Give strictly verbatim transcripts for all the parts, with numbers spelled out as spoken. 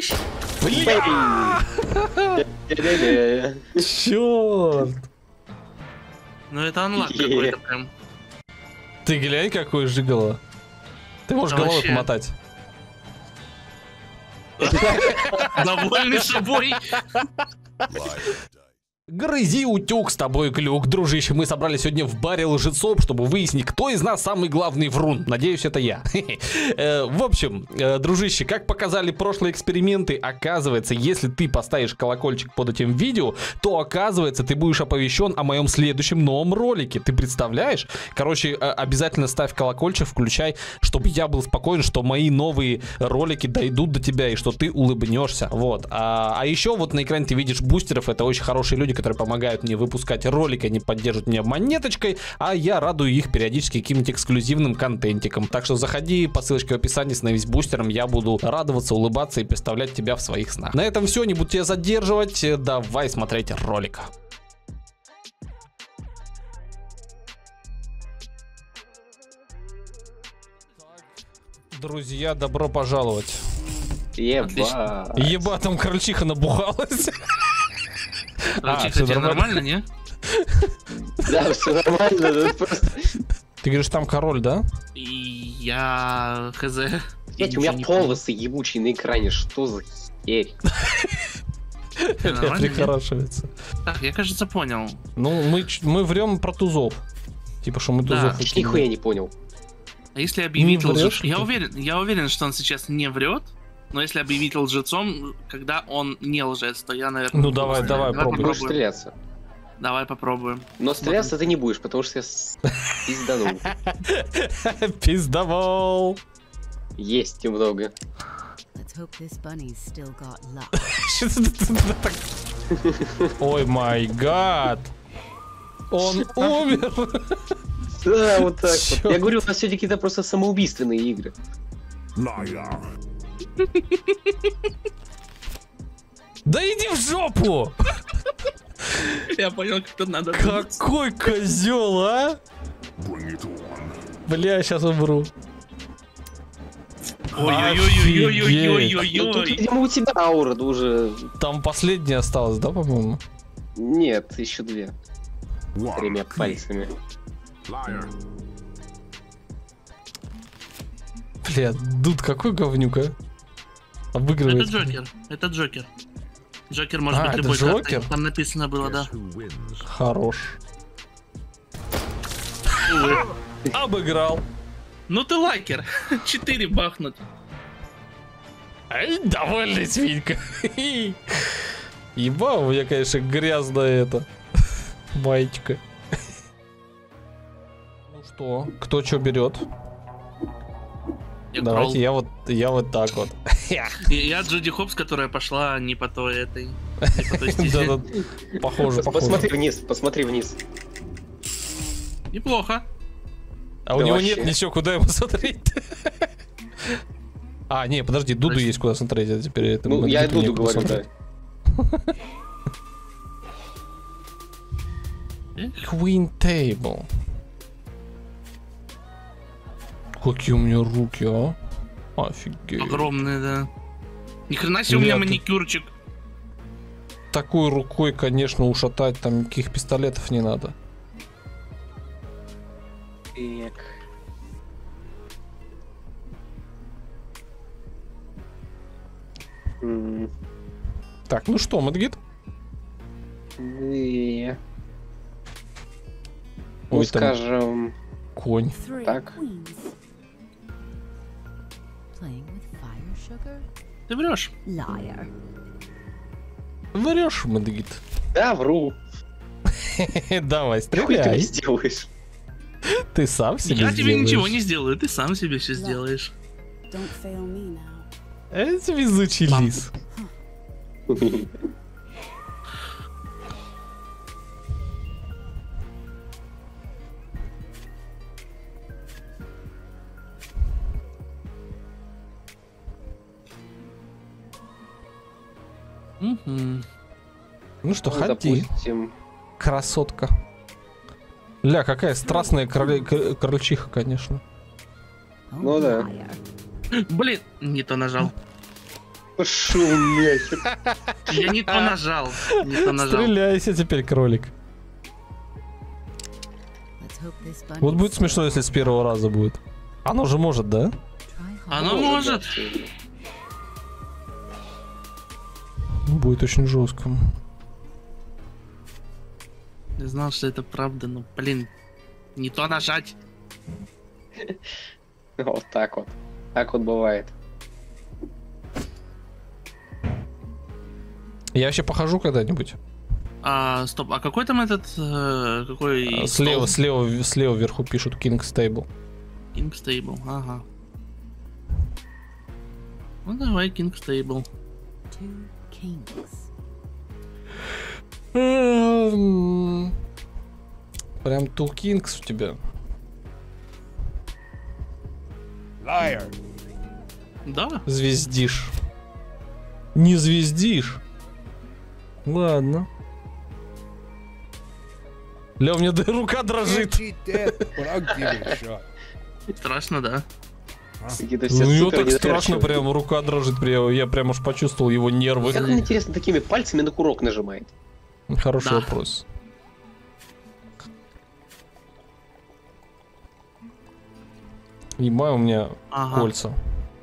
помощь! Черт! Ну это анлак какой-то прям. Ты глянь, какой жигало. Ты можешь Да головой вообще. помотать. Довольный собой. Грызи утюг с тобой, Глюк. Дружище, мы собрались сегодня в баре лжецов, чтобы выяснить, кто из нас самый главный врун. Надеюсь, это я. В общем, дружище, как показали прошлые эксперименты, оказывается, если ты поставишь колокольчик под этим видео, то, оказывается, ты будешь оповещен о моем следующем новом ролике. Ты представляешь? Короче, обязательно ставь колокольчик, включай, чтобы я был спокоен, что мои новые ролики дойдут до тебя и что ты улыбнешься. Вот. А, а еще вот на экране ты видишь бустеров. Это очень хорошие люди, которые помогают мне выпускать ролики, они поддерживают меня монеточкой, а я радую их периодически каким-нибудь эксклюзивным контентиком. Так что заходи по ссылочке в описании, становись бустером, я буду радоваться, улыбаться и представлять тебя в своих снах. На этом все, не буду тебя задерживать, давай смотреть ролик. Друзья, добро пожаловать. Еба. Еба, там крольчиха набухалась. А, тебе нормально, не? Да, все нормально. Ты говоришь, там король, да? И я хз. Блять, у меня полосы ебучие на экране, что за херь? Это прихорашивается. Так, я, кажется, понял. Ну, мы, мы врем про тузов. Типа, что мы тузов... Да, нихуя не понял. А если объявить лжецом? Я уверен, я уверен, что он сейчас не врет. Но если объявить лжецом, когда он не лжец, то я, наверное... Ну давай, давай, давай попробуем. Будешь стреляться. Давай попробуем. Но стреляться ты не будешь, потому что я пизданул. Пиздавол. Есть немного. Ой май гад. Он умер. Да, вот так вот. Я говорю, у нас сегодня какие-то просто самоубийственные игры. Да иди в жопу! Я понял, как это надо. Какой козел, а? Бля, сейчас умру. Ой-ой-ой-ой-ой-ой-ой-ой-ой. Видимо, у тебя аура уже... Там последняя осталась, да, по-моему? Нет, еще две. Тремя пальцами. Бля, Дуд, какой говнюк, а? Обыгрывает. Это Джокер, это Джокер. Джокер может а, быть это любой Джокер? картой. Там написано было, да. Хорош. Обыграл. Ну ты лайкер. Четыре бахнуть. Ай, довольный свинька. Еба, у меня, конечно, грязная это. Маечка. Ну что, кто что берет? Я Давайте кролл. я вот, я вот так вот. Я Джуди Хопс, которая пошла не по той этой. Не по той стезе. Да-да, похоже, похоже. Посмотри вниз, посмотри вниз. Неплохо. А у него нет ничего, куда ему смотреть. А, не, подожди, Дуду есть куда смотреть, а теперь это... Ну, я Дуду говорю, да. Queen Table. Какие у меня руки, а? Офигеть. Огромные, да. Ни хрена себе у меня маникюрчик. Такой рукой, конечно, ушатать, там никаких пистолетов не надо. Так. Mm. Так, ну что, Мэдгит? Yeah. Ой, ну, скажем... Конь. Так. Ты врешь. Врешь, Мэдгит. Да, вру. Давай, Хуй ты стреляй. не сделаешь. Ты сам себе Я сделаешь. тебе ничего не сделаю, ты сам себе все сделаешь. Это везучий лис. Угу. Ну что, Ну, ходи, допустим. красотка. Ля, какая страстная кроле- кр- крольчиха, конечно. Ну да. Блин, не то нажал. Пошел нахер. Я не то нажал. Не то нажал. Стреляйся теперь, кролик. Вот будет смешно, если с первого раза будет. Оно же может, да? Оно может. Будет очень жестко. Не знал, что это правда, но, блин, не то нажать. Вот так вот. Так вот бывает. Я вообще похожу когда-нибудь? А, стоп, а какой там этот, э, какой... А, слева, стол? слева, слева вверху пишут King's Table. King's Table, ага. Ну давай, King's Table. Эм, Прям Two Kings у тебя. Liar. Да? Звездишь. Не звездишь. Ладно. Ля, у меня да, рука дрожит. Cheat death, but I'll give it a shot. Страшно, да? Какие-то все Ну, его супер так страшно, недоверчивые. прям рука дрожит. Прям, я прям уж почувствовал его нервы. Как он, интересно, такими пальцами на курок нажимает? Хороший Да. вопрос. Ебай, у меня Ага. кольца.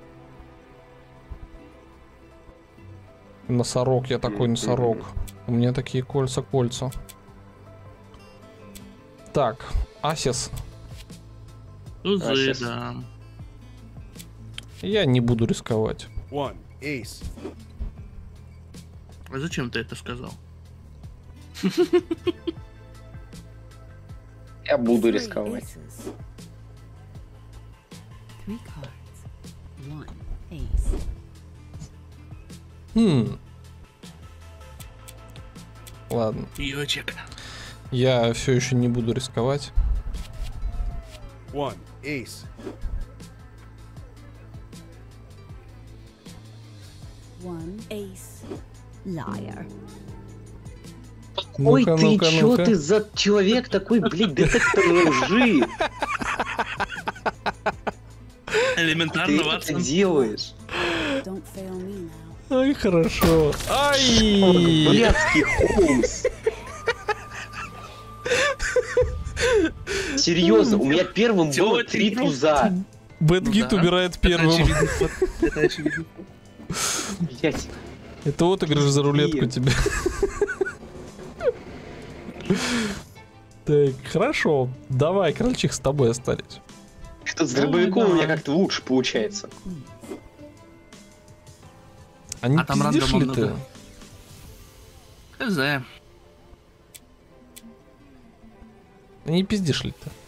Носорог, я такой носорог. У меня такие кольца, кольца. Так, Асис. Тузы, А, щас. да. Я не буду рисковать. One. Ace. А зачем ты это сказал? Я буду рисковать. Three cards. One ace. Хм. Ладно, Ёчек. я все еще не буду рисковать. One. Ace. One ace. Liar. Ой, Ну-ка, ты ну-ка, чё ну-ка. ты за человек такой, блядь, детектор лжи? Ты Элементарно, это Ватсон. делаешь? Don't fail me now. Ай, хорошо. Ай! Блядский Холмс. Серьезно, у меня первым Всё было очень три просто. туза. Бэтгит Да. убирает Это первым. очевидно. Это очевидно. Блядь. Это вот игрыш за рулетку Блин. тебе. Так, хорошо. Давай, крольчих с тобой остались. Что с Давай, дробовиком у меня давай. как-то лучше получается. А не А там пиздишь рандома ли ты? много. Хз. А не пиздишь ли ты?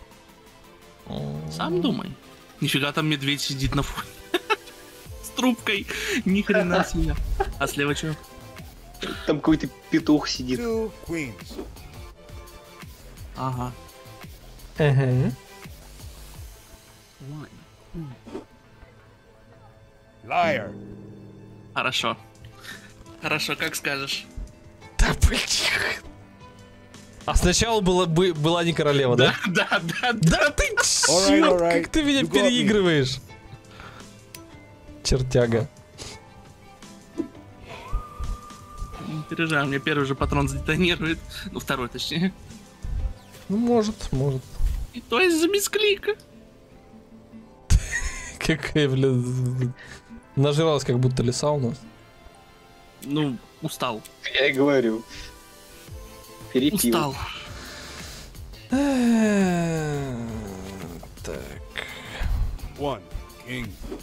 Сам думай. Нифига там медведь сидит на фоне. С трубкой. Ни хрена себе. А слева что? Там какой-то петух сидит. Two queens. Ага. Ага. One queen. Liar. Хорошо. Хорошо, как скажешь. Да блин. А сначала была, бы- была не королева, да? Да, да, да. Да ты Alright, чёрт, alright. как ты меня You got me. переигрываешь. Чертяга. Не переживай, у меня первый же патрон сдетонирует. Ну, второй, точнее. Ну, может, может. И то из-за мисклика. Какая, блин. Нажралась как будто лиса у нас. Ну, устал. Я и говорю. Перепил. Устал. Так. One. King.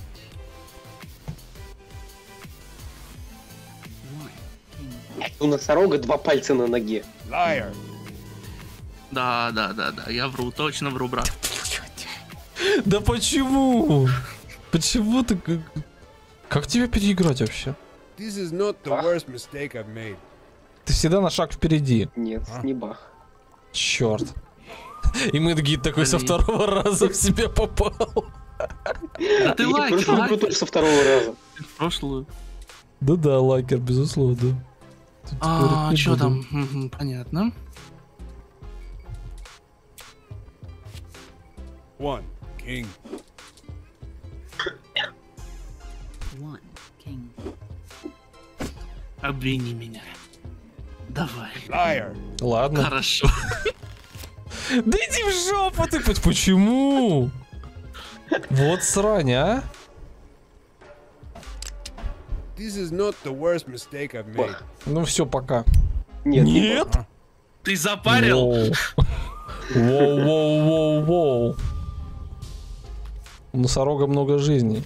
One king. У носорога два пальца на ноге. Liar. Да, да, да, да. Я вру, точно вру, брат. Да почему? Почему ты... как- Как тебя переиграть вообще? This is not the Ah. worst mistake I've made. Ты всегда на шаг впереди. Нет, А. не бах. Черт. И Мэдгит такой со Блин. второго раза в себя попал. Да ты Я лайк, прошлую игру лайк. тоже со второго раза. В прошлую. Да-да, лайкер, безусловно. Тут А, спорить не что буду. там? Мгм, понятно. One. King. One king. Обвини меня. Давай. Liar. Ладно. Хорошо. Да иди в жопу ты, хоть почему? Вот срань, а? This is not the worst mistake I've made. Ну все, пока. Нет. Нет? Ты запарил? Воу. Воу, воу, воу, воу. У носорога много жизней.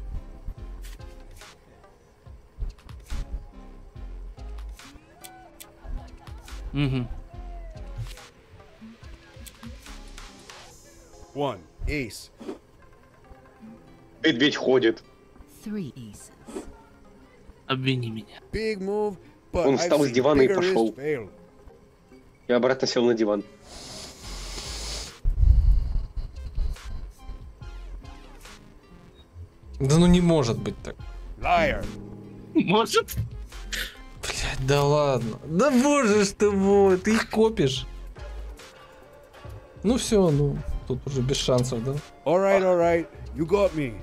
Угу. One. Ace. Медведь ходит. Three aces. Обвини меня. Big move, but Он I've встал с seen дивана и bigger пошел. wrists fail. И обратно сел на диван. Да ну не может быть так. Liar. Может? Блять, да ладно. Да боже ж ты мой, ты их копишь. Ну все, ну, тут уже без шансов, да? All right, all right. You got me.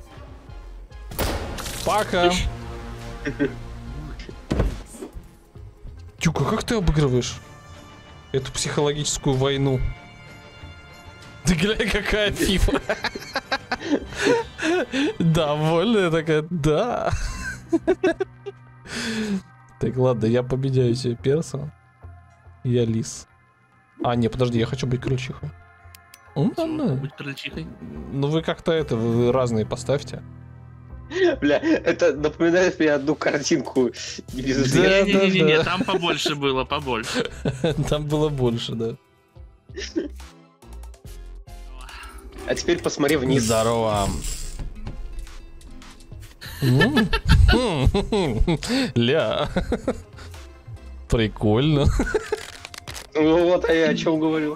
Пока. Тюка, как ты обыгрываешь эту психологическую войну? Ты глянь, какая фифа. Довольная такая, да. Так, ладно, я победяю себе перса. Я лис. А, не, подожди, я хочу быть крольчихой. Ну, ладно. Будь крольчихой. Ну вы как-то это, вы разные поставьте. Бля, это напоминает мне одну картинку. Да. Не-не-не, там побольше было, побольше. Там было больше, да. А теперь посмотри вниз. Здорово. Ля. Прикольно. Ну вот, а я о чем говорю.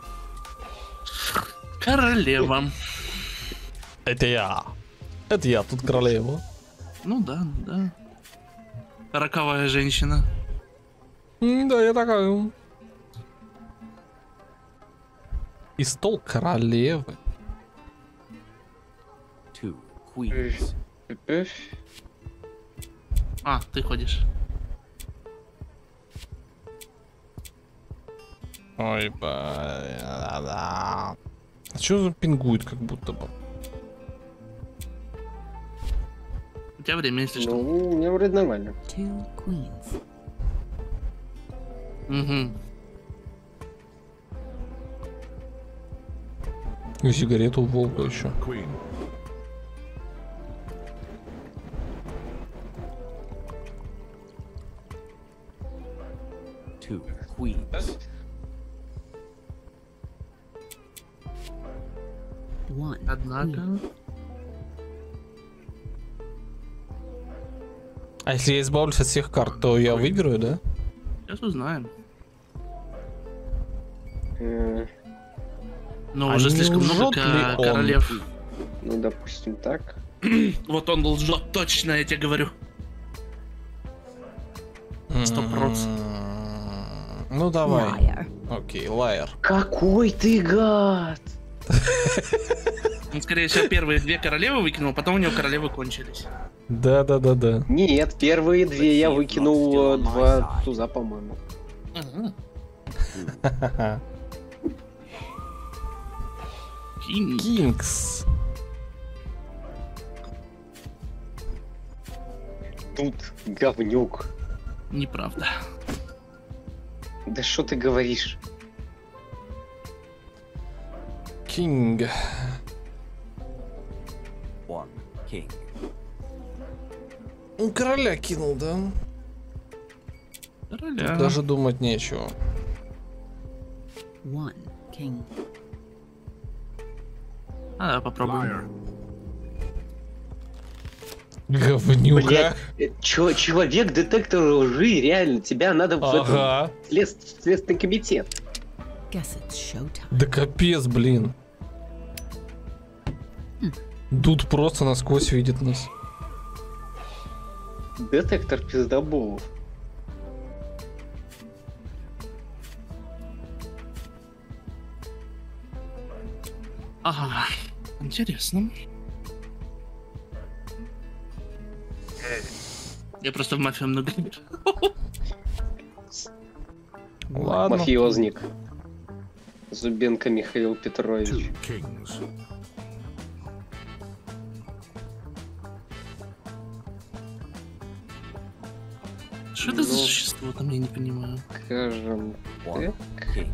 Королева. Это я. Это я, тут королева. Ну да, да. Роковая женщина. М, Да, я такая. И стол королевы. Two queens. А, ты ходишь. Ой, бля. А чё за пингует как будто бы? У тебя время, если что. Ну, мне вроде нормально. Two queens. Угу. И сигарету у волка еще. Two queens. One Однако. queen. А если я избавлюсь от всех карт, то я выиграю, да? Сейчас узнаем. Э, Но А уже не слишком много лжет ли ко- он? королев. Ну, допустим, так. Вот он лжет, точно, я тебе говорю. Сто процентов. Ну давай. Liar. Окей, лайер. Какой ты гад! Он, скорее всего, первые две королевы выкинул, потом у него королевы кончились. Да, да, да, да. Нет, первые две я выкинул э, два туза, по-моему. Ага. Кинь. Кингс. Тут говнюк. Неправда. Да что ты говоришь? Кинг. One king. Ну, короля кинул, да? Короля. Даже думать нечего. One king. А, давай попробуем. Говнюка. Блядь, э, чё, человек детектор лжи, реально, тебя надо в этот Ага. след- следственный комитет. Guess it's showtime. Да капец, блин. Дуд просто насквозь видит нас. Детектор пиздоболов. Ага. Интересно. Я просто в мафию много играю. Ладно. Мафиозник. Зубенко Михаил Петрович. Kings. Что это за Ну. существо там, я не понимаю. Скажем One так. king.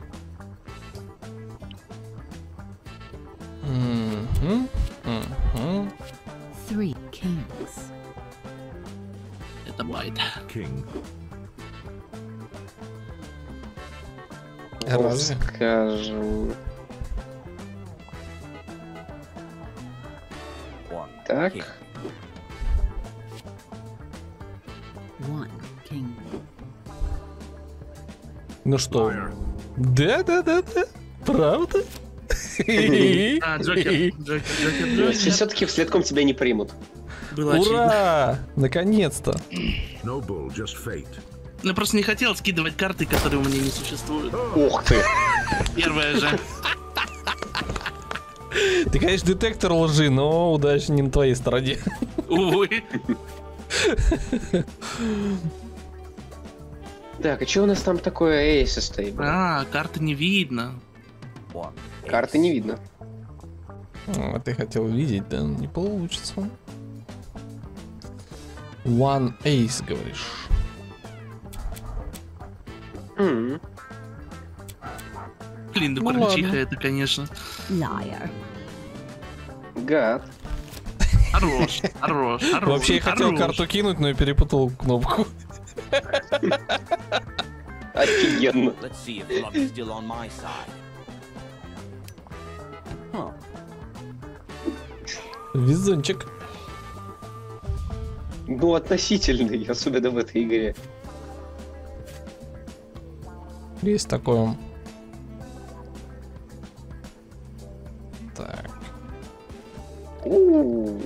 Мгм, мгм. Three kings. Это байт. King. Ну, Разве? скажем One так. king. One king. Ну что? Да, да, да, да. Правда? А, Джокер. Джокер, Джокер, Джокер. Все-таки вследком тебя не примут. Было очевидно. Ура! Наконец-то. No bull, just fate. Я просто не хотел скидывать карты, которые у меня не существуют. Ух ты. Первая же. Ты, конечно, детектор лжи, но удача не на твоей стороне. Увы. Так, а что у нас там такое эйсы стоит? А, карты не видно. One ace. Карты не видно. А ты хотел видеть, да? Не получится. One ace, говоришь. М. Блин, да Ну кормчиха ладно. это, конечно. Liar. Гад. Хорош, хорош, хорош. Вообще я хотел хорош. карту кинуть, но я перепутал кнопку. Офигенно. Let's see if luck is still on my side. Huh. Везунчик. Ну, относительный, особенно в этой игре. Есть такое. Так. У-у-у.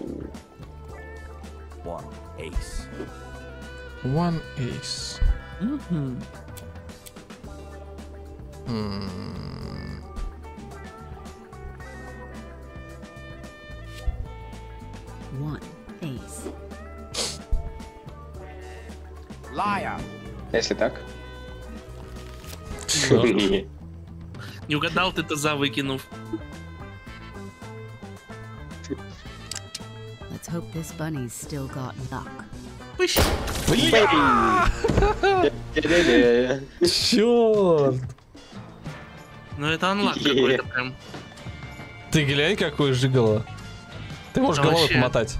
One ace. One ace. Мгм. М. One ace. Liar. А если так? Чёрт. Не угадал ты-то за выкинув. Let's hope this bunny's still got luck. Пыщ. Дя-дя-дя. Чёрт. Ну это анлак Е. какой-то прям. Ты глянь, какой жигало. Ты можешь Да головой вообще. помотать.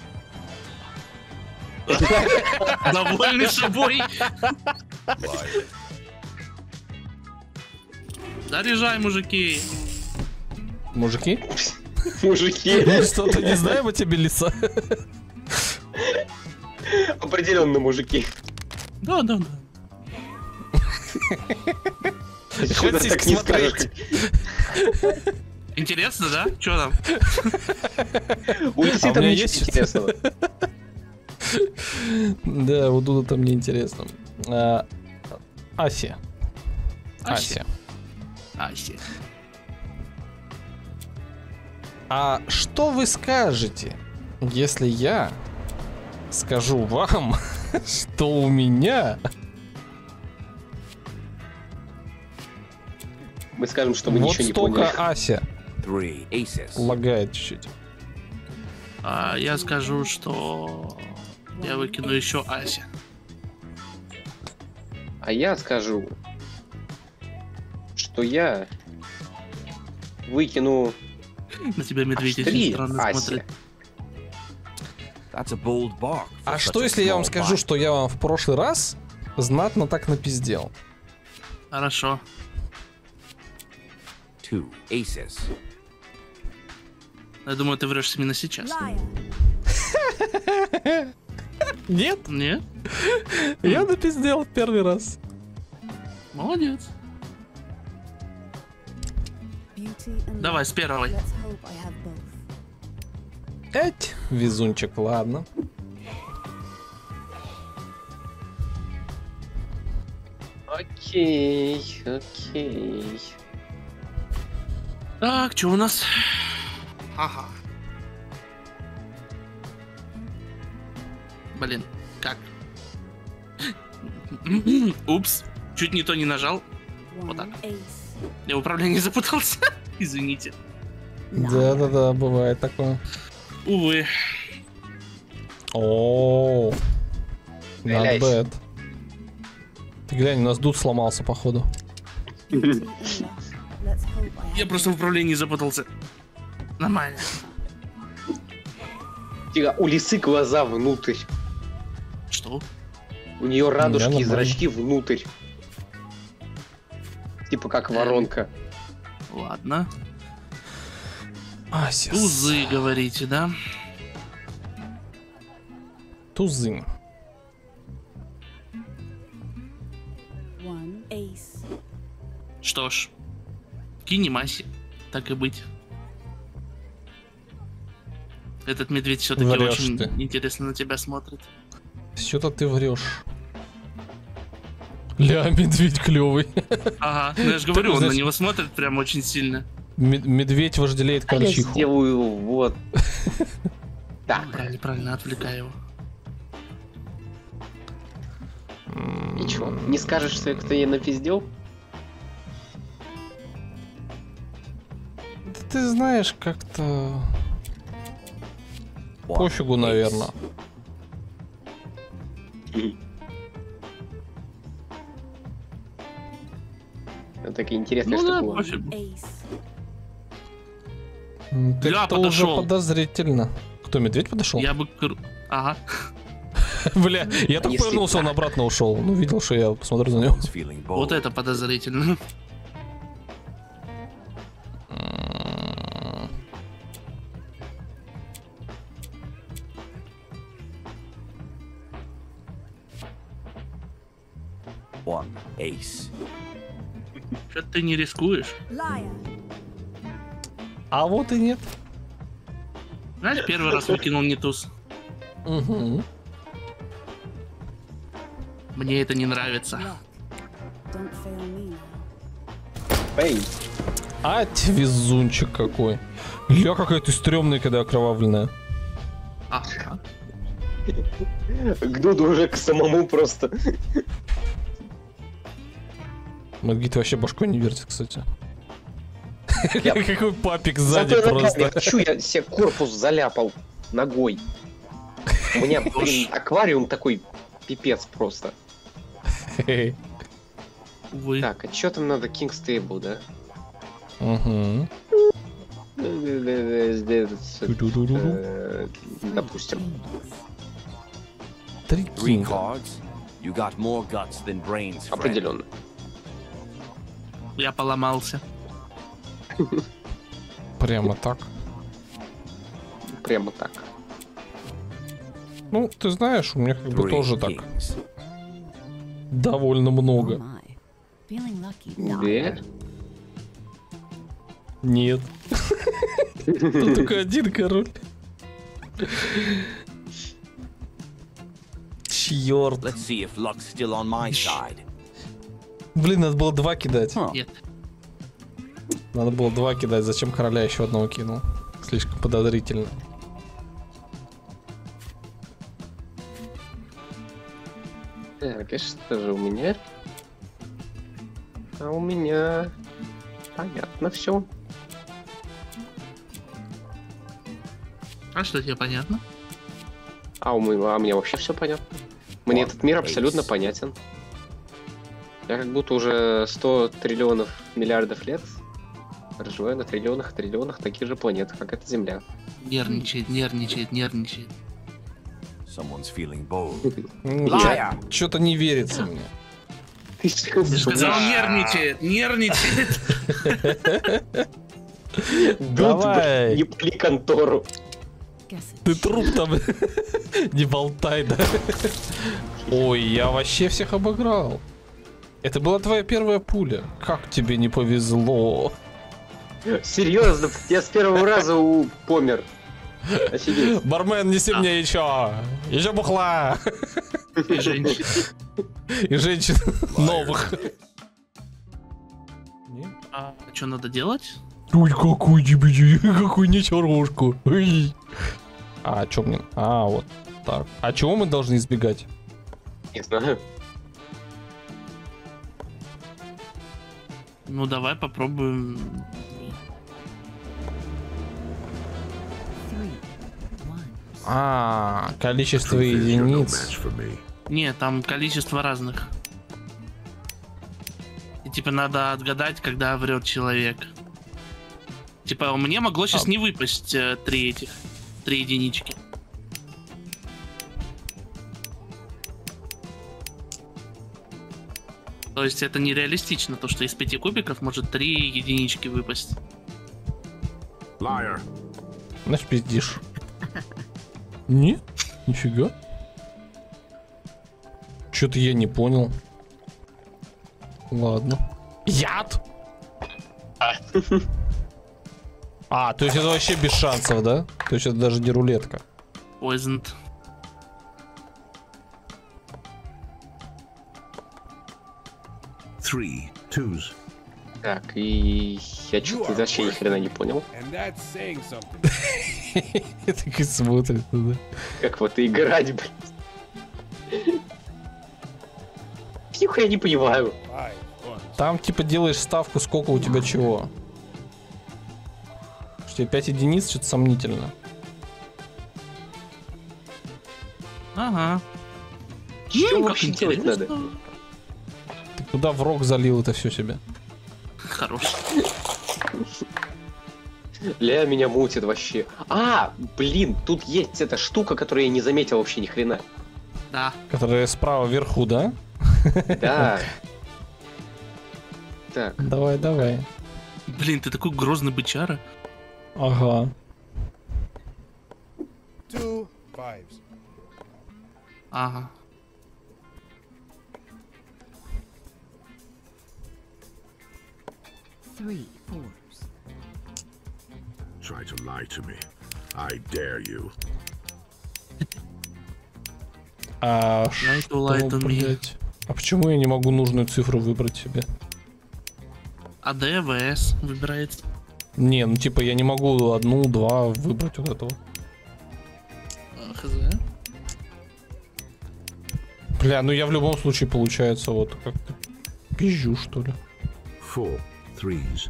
Довольный собой. Заряжай, мужики. Мужики? Мужики, Мы что-то не знаем о тебе, Лиса. определенно мужики. Да, да, да. Что Хоть ты так не скажешь? Интересно, да? Чё там? У Лисы А у там меня ничего есть интересного. Да, вот тут там неинтересно. А, Ася. Ася. Ася. Аси. А что вы скажете, если я скажу вам, что у меня Мы скажем, что мы вот ничего не столько поняли. Ася Three aces. лагает чуть-чуть? А я скажу, что я выкину еще Ася. А я скажу, что я выкину На тебя медведь аж очень три странно Аси. смотрит. That's a bold bark. for А such что a если я вам small скажу, bite. что я вам в прошлый раз знатно так напиздел? Хорошо. Two aces. Я думаю, ты врешь именно сейчас. Нет, Нет? я напиздел в первый раз. Молодец. Давай, с первой. Эть, везунчик, ладно. Окей, окей. Так, что у нас? Ага. Блин, Как? Упс. Чуть не то не нажал. Вот так. Я в управлении запутался. Извините. Да-да-да, бывает такое. Увы. О, not Валяйся. bad. Ты глянь, у нас дуд сломался, походу. Я просто в управлении запутался. Нормально. Тихо, у лисы глаза внутрь. Что? У нее радужки и нормально. зрачки внутрь. Типа как воронка. Ладно. Асис. Тузы, говорите, да? Тузы. One ace. Что ж. Кинемаси. Так и быть. Этот медведь все-таки Врешь очень ты. интересно на тебя смотрит. Что-то ты врешь. Ля, медведь клевый. Ага, ну я же говорю, Так, он на значит- него смотрит прям очень сильно. Медведь вожделеет А я корчиху. сделаю вот. Так, Правильно, правильно, отвлекаю его. и чё? Не скажешь, что я кто я напиздел? Да ты знаешь, как-то One пофигу, ace. наверное. Так интересная Ну да, штука. пофиг. Ace. М, Я как-то уже подошел. подозрительно. Кто, медведь подошел? Я бы... кру- Ага. Бля, я так Если повернулся, он так. обратно ушел. Ну, видел, что я посмотрю за него. Someone's feeling bold. Вот это подозрительно. One ace. Что ты не рискуешь? Liar. А вот и нет. Знаешь, первый раз выкинул не туз. Угу. Мне это не нравится. Luck. Don't fail me now. Эй, А, ты везунчик какой. Ля, какая ты стрёмная, когда окровавленная. Ага. к Дуду уже к самому просто. Мэтгит вообще башкой не вертит, кстати. Я- Какой папик сзади Зато ногами просто. хочу, я себе корпус заляпал ногой. У меня, блин, аквариум такой пипец просто. Увы. Так, а чё там надо? King's Table, да? Угу. Э, Допустим. Три Three кинга. cards. You got more guts than brains, friend. Определенно. Я поломался. Прямо так. Прямо так. Ну, ты знаешь, у меня как бы Three тоже так kings. довольно Oh много. my. Feeling lucky. Liar. Да? Нет. Тут только один король. Черт. Let's see if luck's still on my side. Блин, надо было два кидать. Huh. Нет. Надо было два кидать. Зачем короля еще одного кинул? Слишком подозрительно. Так, и что же у меня? А у меня... Понятно все. А что тебе понятно? А у меня, а мне вообще все понятно. Мне One этот мир абсолютно ace. понятен. Я как будто уже сто триллионов миллиардов лет проживаю на триллионах и триллионах таких же планет, как эта Земля. Нервничает, нервничает, нервничает. Someone's feeling bold. Liar. Что-то не верится мне. Ты Я же сказал, нервничает, нервничает. Давай. Не пли контору. Guess Ты it's труп там. Не болтай, да? Ой, я вообще всех обыграл. Это была твоя первая пуля. Как тебе не повезло. Серьезно, я с первого раза у- помер. Офигеть. Бармен, неси мне еще. Еще бухла. И женщина. И женщин новых. Нет? А что надо делать? Ой, какой тебе, какой нечарошку. Ой. А, чё мне? А, вот так. А чего мы должны избегать? Не знаю. Ну давай попробуем. Three. One. А, количество Truth is, you're no единиц. match for me. Не, там количество разных. И типа надо отгадать, когда врет человек. Типа мне могло сейчас А. не выпасть э, три этих, три единички. То есть это нереалистично, то что из пяти кубиков может три единички выпасть. Liar. Знаешь, пиздишь. Нет? Нифига. Что-то я не понял. Ладно. Яд? А, то есть это вообще без шансов, да? То есть это даже не рулетка. Poisoned. Three twos. Так, и я You что-то are вообще ни worth хрена не it. понял. And that's saying something. И так и смотрит туда. Как в это играть, блядь. Нихуя я не понимаю. Five ones. Там типа делаешь ставку, сколько у тебя чего. Что тебе пять единиц, что-то сомнительно. Ага. Что Ну, вообще как делать интересно. надо? Ты куда в рог залил это все себе? Хорош. Ля меня мутит вообще. А, блин, тут есть эта штука, которую я не заметил вообще ни хрена. Да. Которая справа вверху, да? Да. Так, Давай, давай. Блин, ты такой грозный бычара. Ага. Two fives. Ага. Three fours. Try to lie to me. I dare you. А Lie to что, lie to me. блядь? А почему я не могу нужную цифру выбрать себе? А Д, В, С выбирается. Не, ну типа я не могу одну, два выбрать вот этого. А, Хз. Бля, ну я в любом случае получается вот как-то пизжу, что ли. Four threes.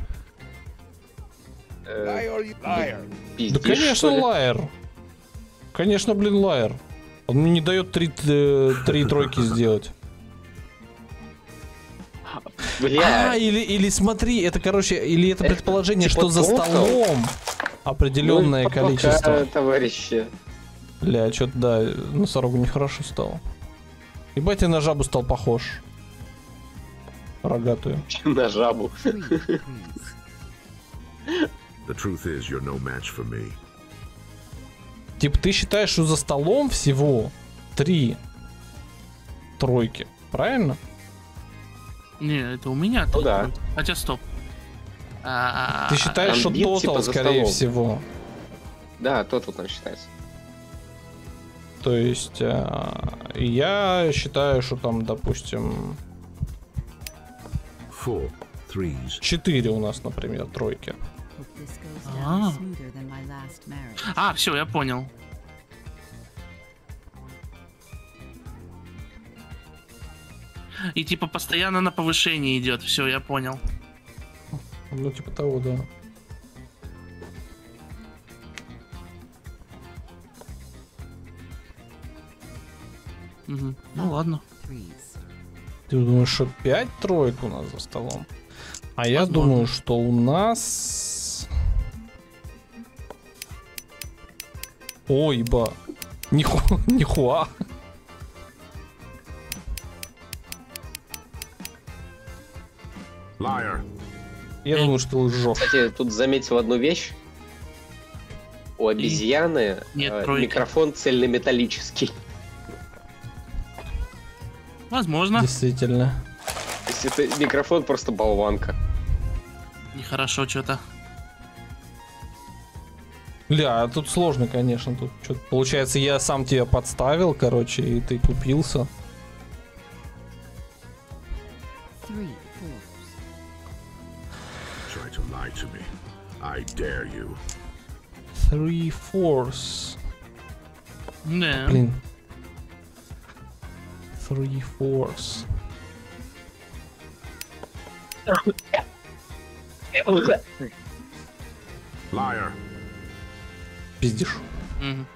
э, Lie or you liar. Да пиздишь, конечно что ли? лайер. Конечно, блин, лайер. Он мне не дает три, э, три тройки сделать. Бля, А, или, или смотри, это, короче, или это Это предположение, типа что за тотал? столом определенное ну, пока, количество. товарищи. Бля, что-то, да, носорогу нехорошо стало. Ебать, я на жабу стал похож. Рогатую. На жабу. Three threes. The truth is, you're no match for me. Типа, ты считаешь, что за столом всего три тройки, правильно? Не, это у меня. Ну да. Хотя стоп. А, Ты считаешь, что амбит, тотал, типа, за скорее столом. всего. Да, тот вот там считается. То есть, а, я считаю, что там, допустим, Four threes. четыре у нас, например, тройки. Hope this goes Ah. down smoother than my last marriage. А, все, я понял. И типа постоянно на повышение идет. Все, я понял. Ну, типа того, да. Мгм. Ну ладно. Threes. Ты думаешь, что пять троек у нас за столом? А я Возможно. думаю, что у нас... Ой, ба. Ниху... Нихуа. Liar. Я думаю, что ты лжешь. Кстати, тут заметил одну вещь. У обезьяны Нет э, тройки. микрофон цельнометаллический. Возможно. Действительно. То есть это микрофон просто болванка. Нехорошо что-то. Бля, а тут сложно, конечно. Тут что-то получается, я сам тебя подставил, короче, и ты купился. Three fours. Try to lie to me. I dare you. Three fours. Да. Блин. Three fours. Liar. Пиздишь. Мгм.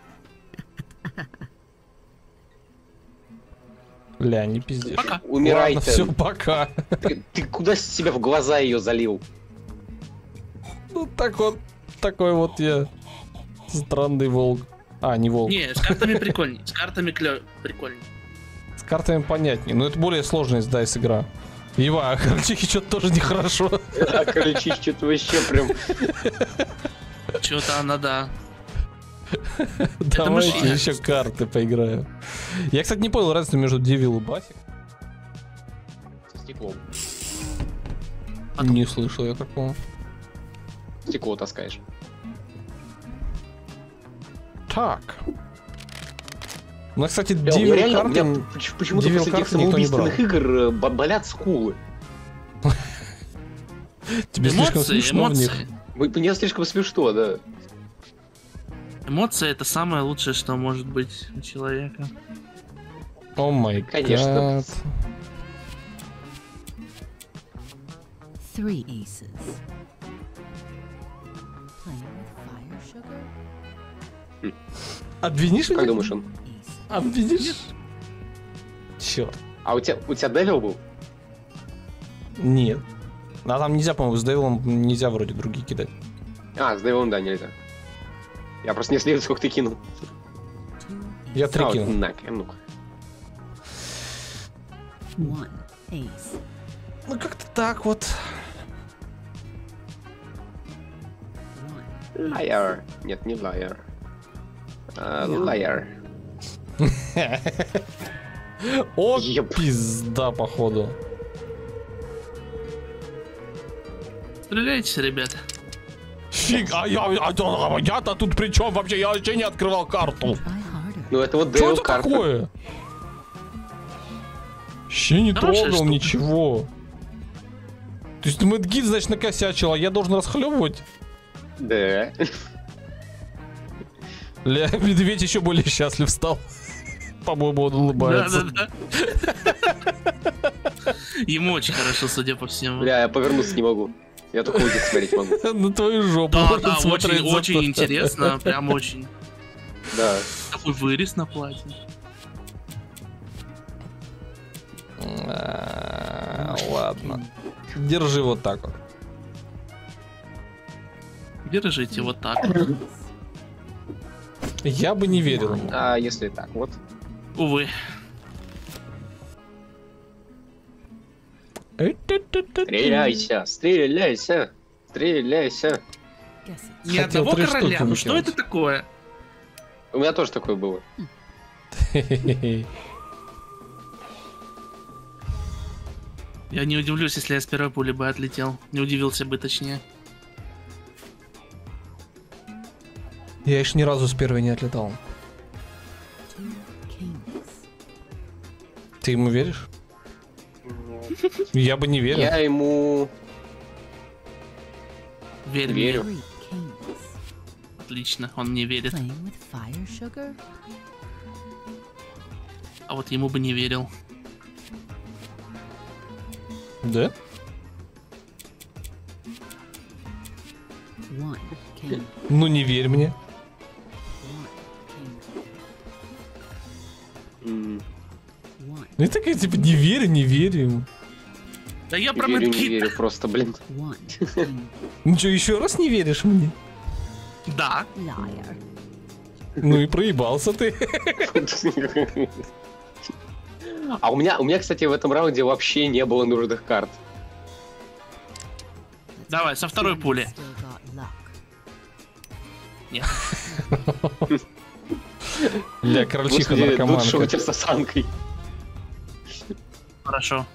Ля, не пиздишь. Пока. Умирайте. Все, пока. Ты, ты куда себе в глаза ее залил? Ну так вот, такой вот я странный волк. А, не волк. Не, с картами прикольней. С картами клё... прикольней. С картами понятнее, но это более сложная из дайс игра. Ева, а картики что-то тоже нехорошо. А ключи что-то вообще прям... Чё-то она, да. Давайте машина. еще карты поиграю. Я, кстати, не понял разницу между Девил и Басик. Стекло. Не слышал я такого. Стекло таскаешь. Так. Ну, кстати, Бля, у меня Девил реально, у карты... меня поч- почему-то Devil после этих карты никто не самоубийственных игр э, бо- болят скулы. Тебе слишком Эмоции, смешно в них. эмоции. Вы- Мне слишком смешно, да. Эмоции это самое лучшее, что может быть у человека. О май Конечно. гад. Three aces. Playing with fire sugar? Обвинишь Как меня? думаешь, он? Ace. Обвинишь? Черт. А у тебя, у тебя Девил был? Нет. А там нельзя, по-моему, с Девилом нельзя вроде другие кидать. А, с Девилом, да, нельзя. Я просто не следую, сколько ты кинул. Two Я aces. три А, вот, кинул. на, ну-ка. One ace. Ну как-то так вот. One. Liar. Нет, не liar. А, liar. О, Еп. пизда, походу. Стреляйтесь, ребята. Фиг, а я, а, а, я-то тут при чем вообще? Я вообще не открывал карту. Try harder. Ну это вот Что Девил это карта. такое? Вообще не Хорошая трогал штука. ничего. То есть Мэтт Гид, значит, накосячил, а я должен расхлебывать? Да. Ля, медведь еще более счастлив стал. По-моему, он улыбается. Да-да-да. Ему очень хорошо, судя по всему. Бля, я повернуться не могу. Я только улицы смотреть могу. На твою жопу. Да, может да, смотреть очень, за очень то. интересно, прям очень. Да. Такой вырез на платье. А, Ладно. Держи вот так вот. Держите вот так. Я бы не верил ему. А если так, вот. Увы. Стреляйся, стреляйся, стреляйся. Guess it. Ни Хотел одного три короля. штуки Ну что выкинуть. это такое? У меня тоже такое было. Я не удивлюсь, если я с первой пули бы отлетел. Не удивился бы, точнее. Я еще ни разу с первой не отлетал. Two kings. Ты ему веришь? Я бы не верил. Я ему Верь верю. мне. Three kings. Отлично, он мне верит. Playing with fire sugar? А вот ему бы не верил. Да? One king. Ну не верь мне. One king. м, One. Ну и такая типа не верю, не верю ему. Да я про верю, не Мэдкит. верю, просто, блин. One king. Ну что, еще раз не веришь мне? Да. Liar. Ну и проебался ты. А у меня, у меня, кстати, в этом раунде вообще не было нужных карт. Давай, со второй пули. Still got luck. Нет. Для крольчиха Господи, тут шутер наркоманка. с осанкой. Хорошо.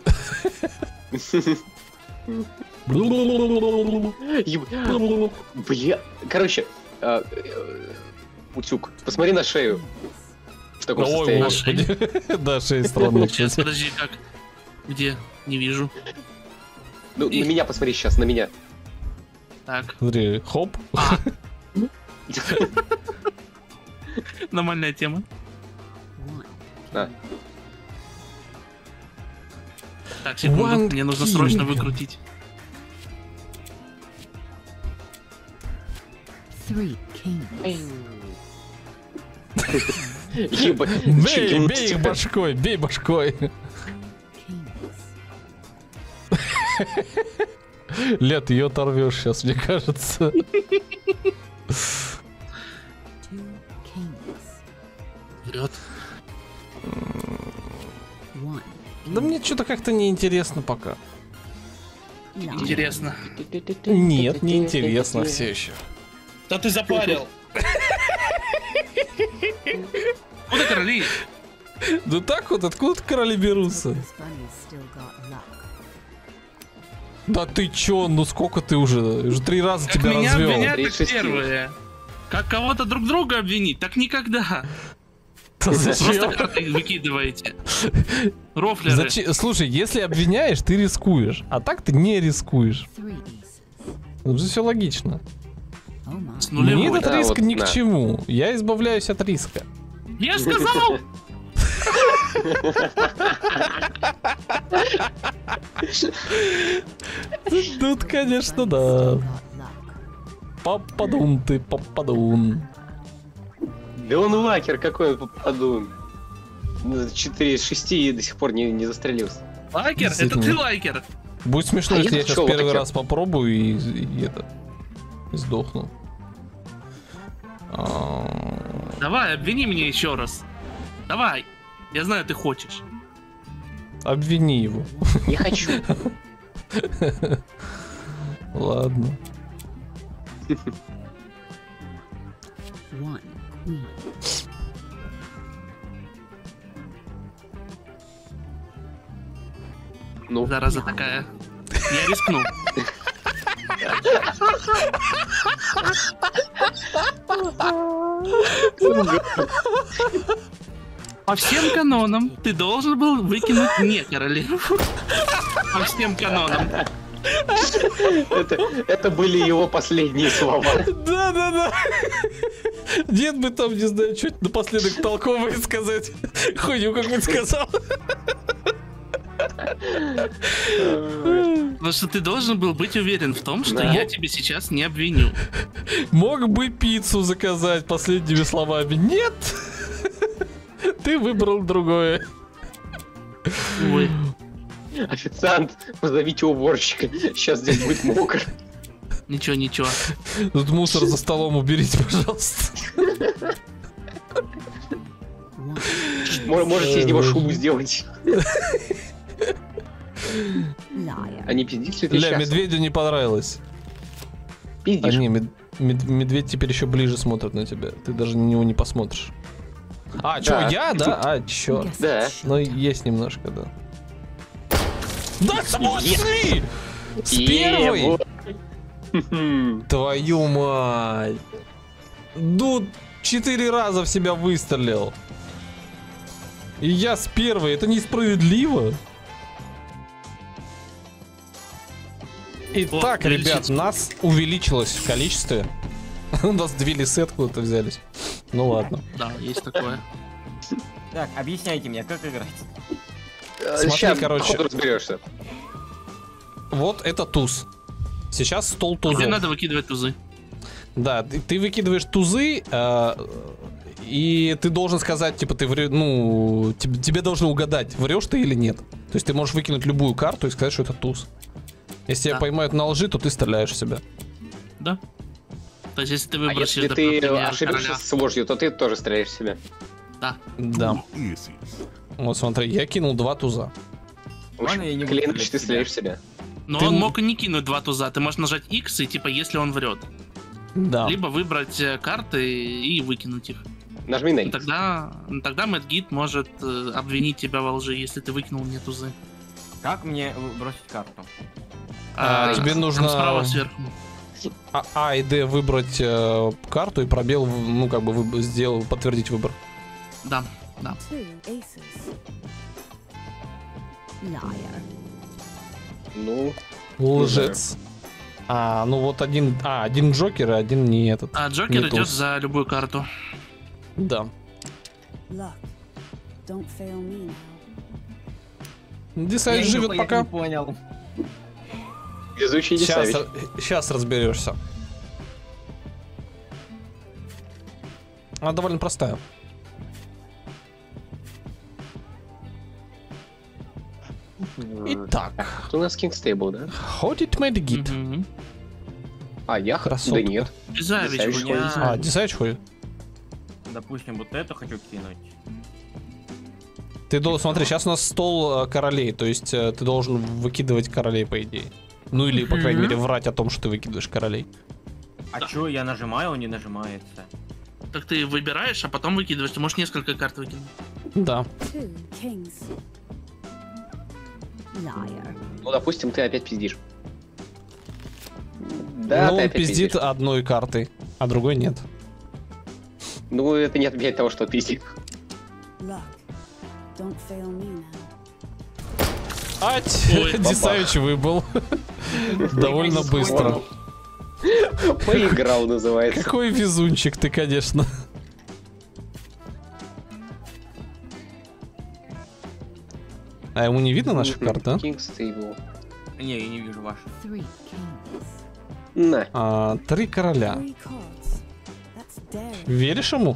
Еб- Бля, короче, э, э, Утюг, посмотри на шею. В таком Ой, состоянии. господи. Да, шея странная, Сейчас, кстати. подожди, как? Где? Не вижу. Ну, на меня посмотри сейчас, на меня. Так. Смотри, хоп. Нормальная тема. One. Да. Так, секунду, One мне нужно king. срочно выкрутить. Three kings. Еба- Бей, Чё, бей их башкой, бей башкой. Kings. Лет, ее оторвешь сейчас, мне кажется. Two kings. Врет. One. Да мне что-то как-то неинтересно пока. Liar. Интересно. Нет, неинтересно все еще. Да ты запарил. Куда короли? Да так вот, откуда короли берутся? This bunny's still got luck. Да ты чё, ну сколько ты уже? Уже три раза Как тебя меня развел. обвинят, тридцать так шесть. первые. Как кого-то друг друга обвинить, так никогда. Да Просто зачем? карты выкидываете. Рофлеры. Зачем? Слушай, если обвиняешь, ты рискуешь. А так ты не рискуешь. Three aces. Ну, все логично. Oh my. С Мне нулевой. этот Да, риск вот, ни к да. чему. Я избавляюсь от риска. Я ж сказал! Тут, конечно, Bunny's да. still got luck. Попадун ты, попадун. Да он лакер, какой он попадун. четыре из шести до сих пор не, не застрелился. Лайкер? Это Действительно. ты лайкер. Будет смешно, А если я я сейчас чё, первый лакер? раз попробую и, и это... и сдохну. А, Давай, обвини меня еще раз. Давай. Я знаю, ты хочешь. Обвини его. Не хочу. Ладно. One queen. Ну, Зараза такая. Я рискну. По всем канонам ты должен был выкинуть не королеву. По всем канонам. это, это были его последние слова. Да-да-да. Дед бы там, не знаю, что-то напоследок толковое сказать. Хуйню какую-то сказал. Потому что ты должен был быть уверен в том, что Да. я тебя сейчас не обвиню. Мог бы пиццу заказать последними словами. Нет! Ты выбрал другое. Ой. Официант, позовите уборщика. Сейчас здесь будет мокро. Ничего, ничего. Тут мусор за столом уберите, пожалуйста. One. Мо- Можете из него шубу сделать. Liar. Они пиздили Ля, сейчас. медведю не понравилось. А Пиздишь. не, мед- мед- медведь теперь еще ближе смотрит на тебя. Ты даже на него не посмотришь. А, чё, Да. я, да? А, чё? Guess Да. it's Ну, есть немножко, да. Да, в смысле? С первой? Е, вот. Твою мать. Ну, четыре раза в себя выстрелил. И я с первой. Это несправедливо. Итак, О, ребят, увеличить. нас увеличилось в количестве. У нас две лисы откуда-то взялись. Ну ладно. Да, есть такое. Так, объясняйте мне, как играть. Смотри, Сейчас, короче. походу, разберешься. Вот это туз. Сейчас стол Тебе тузов. надо выкидывать тузы. Да, ты, ты выкидываешь тузы, э, и ты должен сказать, типа, ты врё- ну, тебе, тебе должны угадать, врешь ты или нет. То есть ты можешь выкинуть любую карту и сказать, что это туз. Если тебя Да. поймают на лжи, то ты стреляешь в себя. Да. То есть, если ты А выбросишь, если ты например, ошибешься короля. с ложью, то ты тоже стреляешь в себя. Да. Да. Easy. Вот смотри, я кинул два туза. В общем, Ладно, я не буду клянусь, стрелять ты в себя. стреляешь в себя. Но Ты- он мог и не кинуть два туза. Ты можешь нажать X и типа, если он врет. Да. Либо выбрать э, карты и выкинуть их. Нажми на Ну, X. Тогда, ну, тогда Мэтт Гид может э, обвинить тебя во лжи, если ты выкинул не тузы. Как мне бросить карту? А, тебе там нужно- справа сверху. А, а и Д выбрать э, карту и пробел, в- ну, как бы, выб- сделал, подтвердить выбор. Да, да. Two aces. Liar. Ну, Лжец. А, ну вот один, а, один Джокер, и один не этот. А Джокер Не идет туз. за любую карту. Да. Luck. Don't fail me now. Десайч Я живет нихуя пока. не понял. Везучий Сейчас, Десавич. сейчас разберешься. Она довольно простая. Итак, Тут у нас King Stable, да? ходит Мэдгит. Мгм. А, я? Красотка. Да нет. Десавич, Десавич у меня- ходит. А, Десайч ходит. Допустим, вот это хочу кинуть. Ты должен, смотри, сейчас у нас стол э, королей, то есть э, ты должен выкидывать королей, по идее. Ну или, по крайней мере, врать о том, что ты выкидываешь королей. А чё, я нажимаю, он не нажимается. Так ты выбираешь, а потом выкидываешь. Ты можешь несколько карт выкинуть. Да. Two kings. Liar. Ну, допустим, ты опять пиздишь. Да, ну, ты он опять пиздит пиздишь. одной картой, а другой нет. Ну, это не отменяет того, что он пиздит. Luck. Don't fail me now. Ать! Ой, Десавич выбыл. Довольно быстро. Поиграл, называется. Какой везунчик ты, конечно. А ему не видно наших карт, да? King Stable. Не, я не вижу ваши. Three kings. На. А, три короля. Three cards. That's daring. Веришь ему?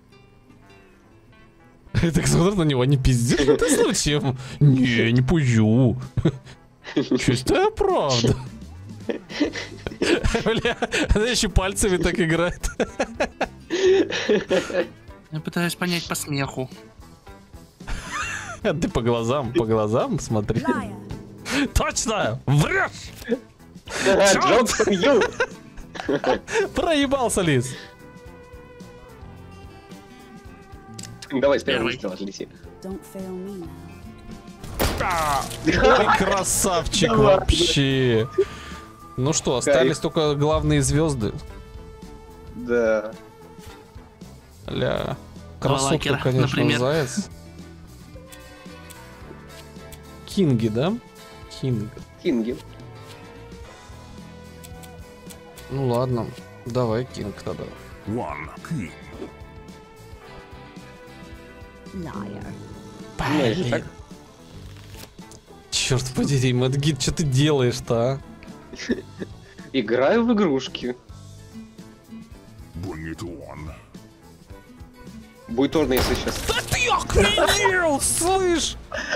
Ты так смотришь на него, не пиздишь? Что ты зачем? Не, не пую. Чистая правда. Бля, она еще пальцами так играет. Я пытаюсь понять по смеху. Ты по глазам, по глазам смотри. Liar. Точно! Врешь! Джонсон Ю. Проебался, Лиз. Давай, с первого Первый. выстрела лети. Don't fail me now. Ой, красавчик вообще. Ну что, остались только главные звезды. Да. Ля. Красотка, Валакера, конечно, например. заяц. Кинги, да? Кинг. Кинги. Ну ладно, давай Кинг тогда. One king. Liar. Ну, если так. Черт подери, Мэдгит, что ты делаешь-то, а? Играю в игрушки. Bring it on. Будет торно, если сейчас. Да ты охренел, слышь!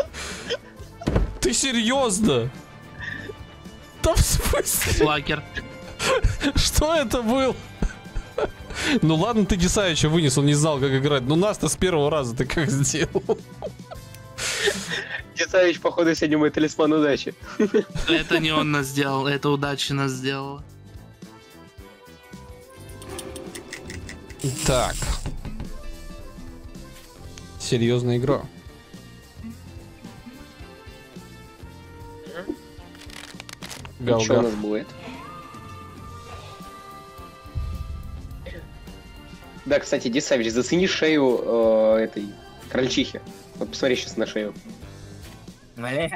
Ты серьезно? Да в смысле? Лакер. Что это был? Ну ладно, ты Десавича вынес, он не знал, как играть. Ну нас-то с первого раза ты как сделал? Десавич, походу, сегодня мой талисман удачи. Это не он нас сделал, это удача нас сделала. Так. Серьезная игра. Что у Галга. нас будет? Да, кстати, Десавич, зацени шею э, этой крольчихи. Вот посмотри сейчас на шею. Блять.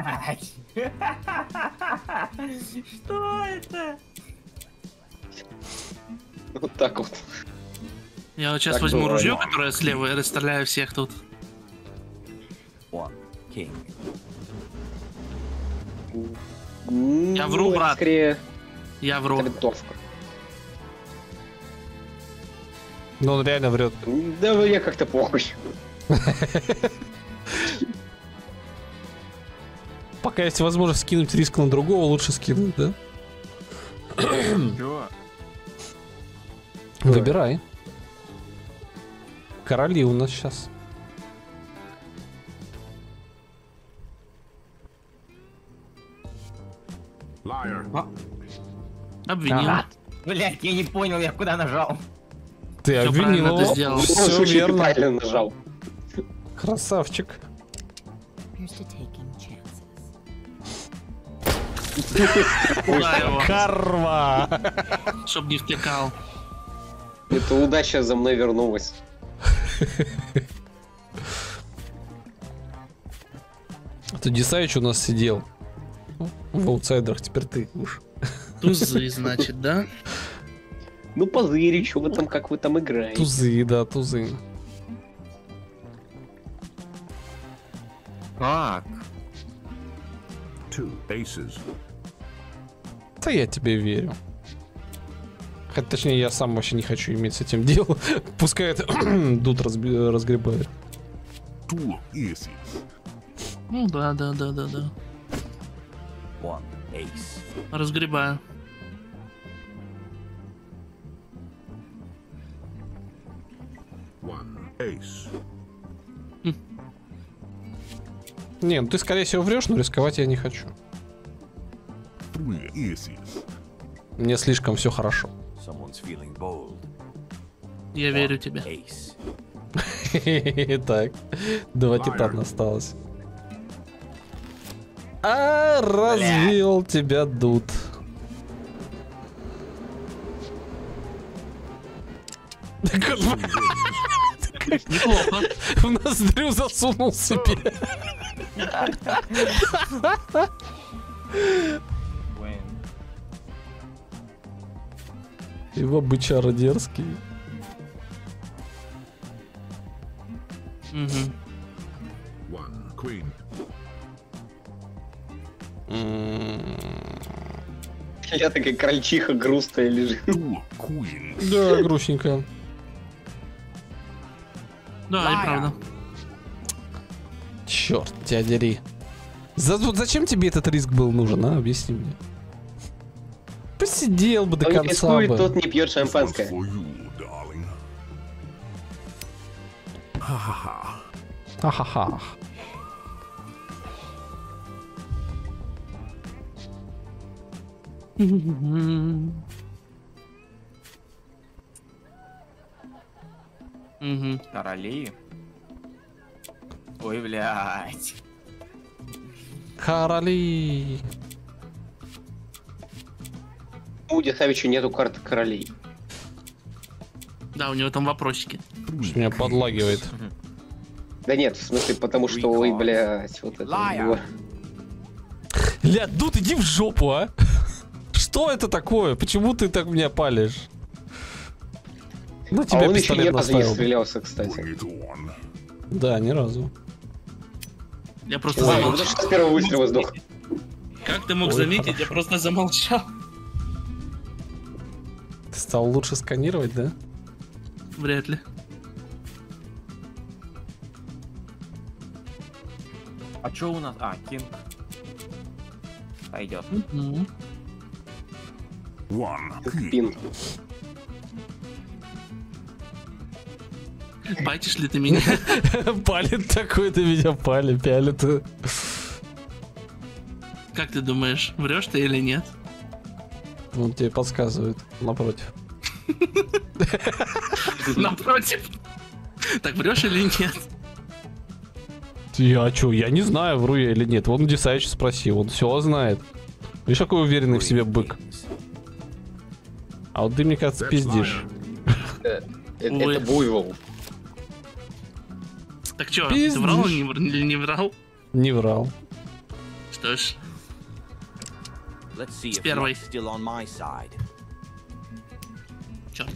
Что это? Вот так вот. Я вот сейчас Так возьму было. ружье, которое слева, и расстреляю всех тут. One king. Я вру, Ну, это брат. Скорее, Я вру. винтовка. Но он реально врет. Да мне как-то похуй. Пока есть возможность скинуть риск на другого, лучше скинуть, да? Чё? Выбирай. Короли у нас сейчас. Liar. Обвинил. Блять, я не понял, я куда нажал. Ты Всё обвинил правильно ты его. сделал. В любом Все случае, ты верно. правильно нажал. Красавчик. Here's to taking chances. Куда его? Карма. Чтоб не втекал. Эта удача за мной вернулась. А то Десавич у нас сидел. В аутсайдерах теперь ты уж. Тузы, значит, да? Ну позыри, что вы там, как вы там играете. Тузы, да, тузы. Как? Two aces. Да я тебе верю. Хотя, точнее, я сам вообще не хочу иметь с этим дело. Пускай это Дуд разби- разгребает. Two aces. Ну да, да, да, да, да. One ace. Разгребаю. One ace. Не, ну ты скорее всего врешь, но рисковать я не хочу. Three aces. Мне слишком все хорошо. Someone's feeling bold. Я верю тебе. Ace. Так, два титана осталось. А, развел тебя Дуд. Неплохо. В ноздрю засунул себе. Блин. Его бычара дерзкий. Угу. One queen. Я такая крольчиха грустная лежит. Two queens. Да, грустненько. Да, и правда. Черт, тебя дери. За- вот зачем тебе этот риск был нужен, а? Объясни мне. Посидел бы до Кто не конца рискует, бы. тот не пьет This one's шампанское. for you, darling. Ha ha ha. Ха-ха-ха. Угу. Короли. Ой, блядь. Короли. У Десавича нету карты королей. Да, у него там вопросики. Что меня подлагивает. Да нет, в смысле, потому что, ой, блядь, вот это было. Ля, Дуд, иди в жопу, а? Что это такое? Почему ты так меня палишь? Ну, А тебя он еще ни пистолет разу не наставил. стрелялся, кстати. Bring it on. Да, ни разу. Я просто Ладно, замолчал. потому что с первого выстрела сдох. Как ты мог Ой, заметить, хорошо. я просто замолчал. Ты стал лучше сканировать, да? Вряд ли. А чё у нас? А, Кинг. Пойдет. Мгм. One king. Пин. Байтишь ли ты меня? Палит такой, ты меня пали, пялит. Как ты думаешь, врешь ты или нет? Он тебе подсказывает напротив. Напротив. Так врешь или нет? Я чё, я не знаю, вру я или нет. Вон Десаич спросил, он все знает. Видишь, какой уверенный в себе бык. А вот ты, мне кажется, пиздишь. Э, Это Ой. это буйвол. Так чё, Пиздишь. ты врал или не вр- или не врал? Не врал. Что ж, Let's see if Первый. luck's still on my side. чёрт.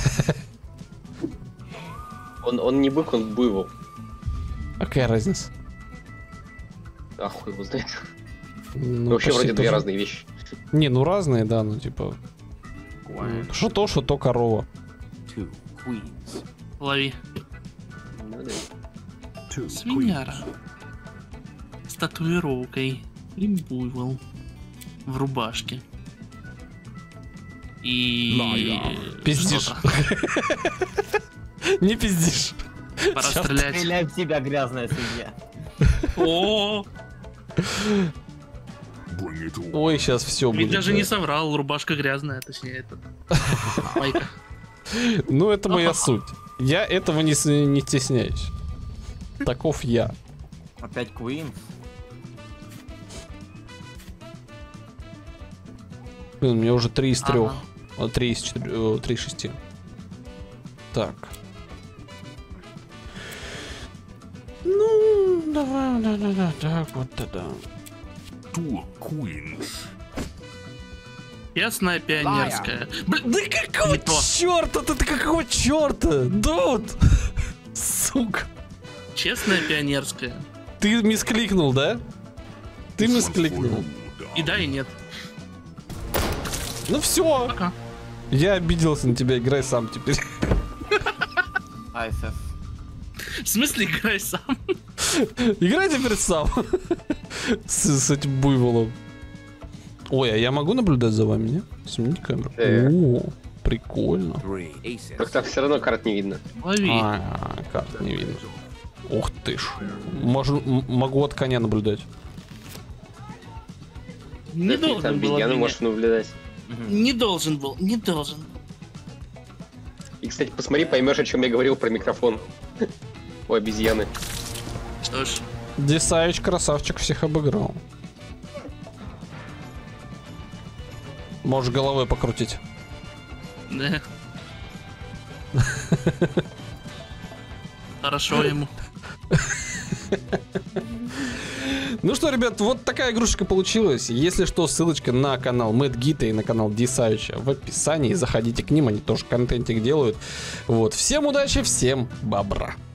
Он, он не бык, он буйвол. Какая разница? А хуй его знает. Ну, Вообще почти вроде две тоже. разные вещи. Не, ну разные, да, ну типа. м, Что то, что то корова. Two queens. Лови. Ну да. Two Свиньяра. queens. С татуировкой. И буйвол. В рубашке. И... Пиздишь. что-то. Не пиздишь. Пора Чёрт. стрелять. Стреляй в тебя, грязная судья. О, Bring it on. Ой, сейчас все ведь будет. даже да. не соврал, рубашка грязная, точнее, это... Майка. Ну, это моя суть. Я этого не, с- не стесняюсь. Таков я. Опять Куин. Блин, у меня уже три из трех. Ага. Три из четырех. Три из шести. Так. Ну, давай, да, да, да, так, вот тогда. Two queens. Ясная пионерская. Блин, да какого Не черта ты, ты какого черта? Дуд! Сука. Честная пионерская. Ты мискликнул, да? Ты мискликнул. И да, и нет. Ну все. Пока. Я обиделся на тебя, играй сам теперь. Айсес. В смысле, играй сам? Играй теперь сам. с, с этим буйволом. Ой, а я могу наблюдать за вами, нет? Сменить камеру. Э. О, прикольно. Three aces. Как там все равно карт не видно. Лови. А, карт не видно. Ух ты ж. Можу, м- могу от коня наблюдать. Не Какие должен там был обезьяны обвинять. можешь наблюдать. Не должен был, не должен. И, кстати, посмотри, поймешь, о чем я говорил про микрофон. Ой, обезьяны. Что ж, Десаич красавчик всех обыграл. Можешь головой покрутить. да. Хорошо ему. Ну что, ребят, вот такая игрушечка получилась. Если что, ссылочка на канал MadGita и на канал Десаича в описании. Заходите к ним, они тоже контентик делают. Вот. Всем удачи, всем бобра.